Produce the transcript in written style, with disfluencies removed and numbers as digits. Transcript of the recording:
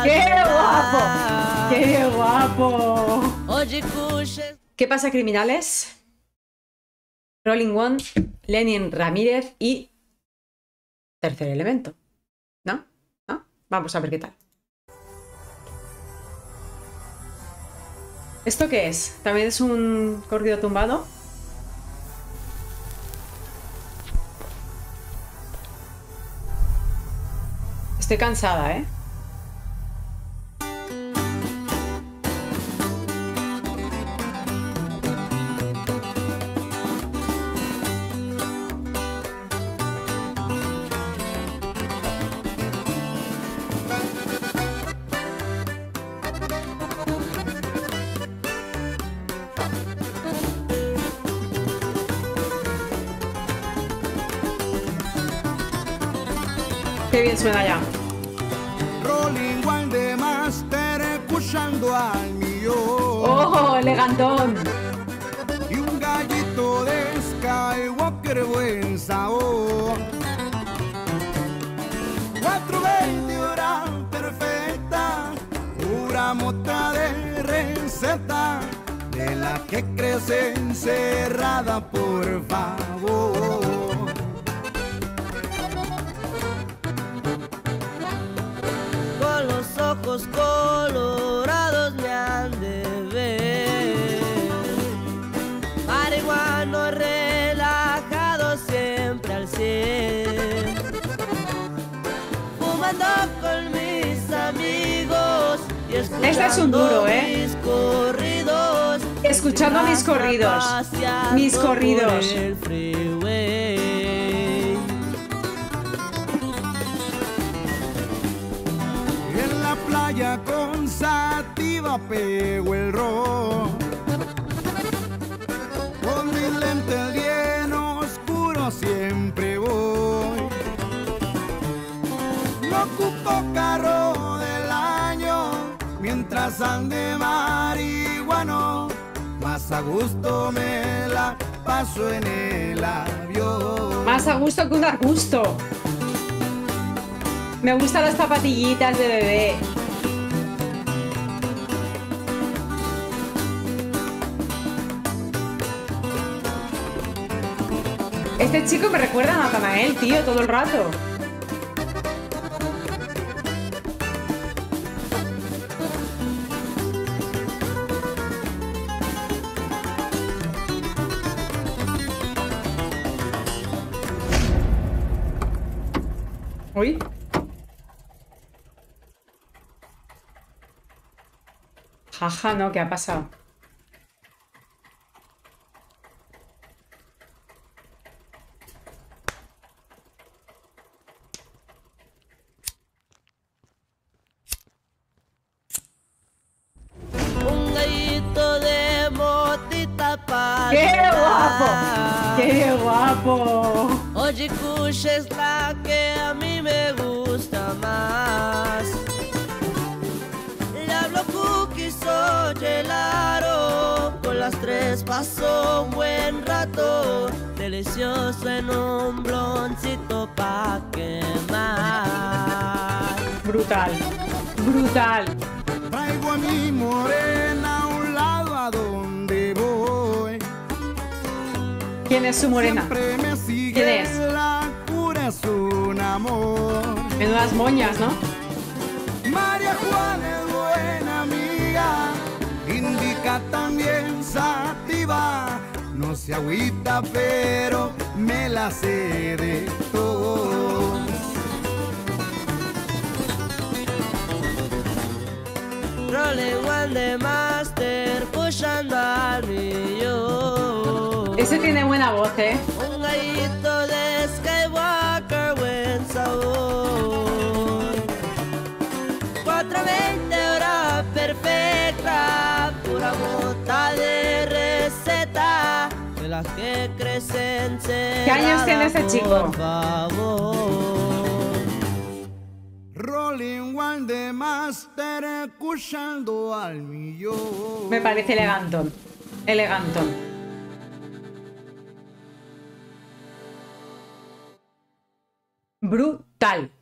¡Qué guapo! ¡Qué guapo! ¿Qué pasa, criminales? Rolling One, Lenin Ramírez y Tercer Elemento. ¿No? ¿No? Vamos a ver qué tal. ¿Esto qué es? ¿También es un corrido tumbado? Estoy cansada, ¿eh? Qué bien suena ya. Rolling One de Master escuchando al millón. ¡Oh, elegantón! Y un gallito de Skywalker buen sabor. 420 horas perfecta, pura mota de receta, de la que crece encerrada, por favor. Ojos colorados me han de ver, marihuano relajado siempre al 100, fumando con mis amigos y escuchando este es un duro, mis corridos, escuchando mis corridos, mis corridos. por el freeway. Playa con sativa pego el rock, con mis lentes bien oscuros siempre voy. No ocupo carro del año mientras ande marihuano, más a gusto me la paso en el avión. Más a gusto que un arbusto. Me gustan las zapatillitas de bebé. Este chico me recuerda a Natanael, tío, todo el rato. Uy. Jaja, no, ¿qué ha pasado? Un gallito de motita para ¡Qué guapo! ¡Qué guapo! Oye, Kush es la que a mí me gusta más. Le hablo cookies o gelaro, con las tres paso un buen rato, delicioso en un bloncito pa' quemar. Brutal, brutal. Traigo a mi morena a un lado a donde voy. ¿Quién es su morena? Siempre me sigue. ¿Quién es? La cura es un amor. Menudas moñas, ¿no? María Juana es buena amiga, indica también sativa. No se agüita, pero me la sé de todo. Rolling One de Master, pushando al millón. Ese tiene buena voz, ¿eh? Un gallito de Skywalker, buen sabor. 420 horas perfecta, pura mota de receta, de las que crecen. ¿Qué años tiene ese chico? Por favor. Rolling One de Master, escuchando al millón. Me parece elegantón. Elegantón. Brutal.